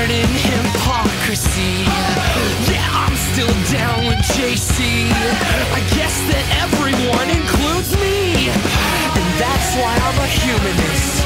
in hypocrisy. Yeah, I'm still down with JC. I guess that everyone includes me, and that's why I'm a humanist.